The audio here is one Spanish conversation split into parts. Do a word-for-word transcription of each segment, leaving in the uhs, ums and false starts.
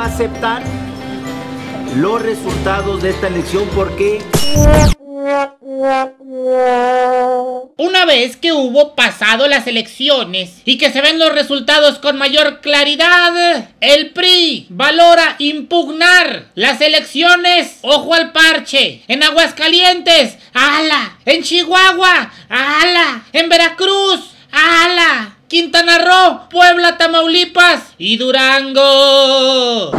aceptar los resultados de esta elección porque una vez que hubo pasado las elecciones y que se ven los resultados con mayor claridad, el P R I valora impugnar las elecciones. Ojo al parche. En Aguascalientes, ¡ala! En Chihuahua, ¡ala! En Veracruz, ¡ala! Quintana Roo, Puebla, Tamaulipas y Durango.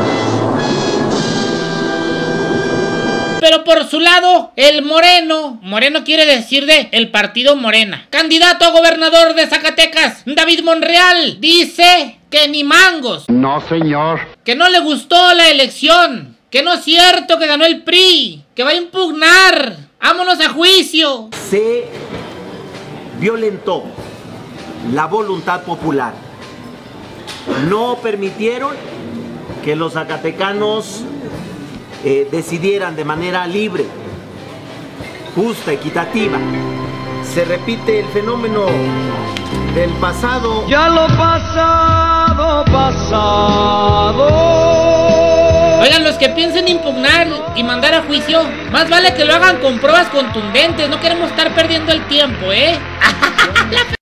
Pero por su lado, el Moreno, Moreno quiere decir de el partido Morena, candidato a gobernador de Zacatecas, David Monreal, dice que ni mangos. No, señor. Que no le gustó la elección, que no es cierto que ganó el P R I, que va a impugnar. ¡Vámonos a juicio! se violentó la voluntad popular. No permitieron que los zacatecanos eh, decidieran de manera libre, justa, equitativa. Se repite el fenómeno del pasado. Ya lo pasado, pasado. Oigan, los que piensen impugnar y mandar a juicio, más vale que lo hagan con pruebas contundentes. No queremos estar perdiendo el tiempo, ¿eh?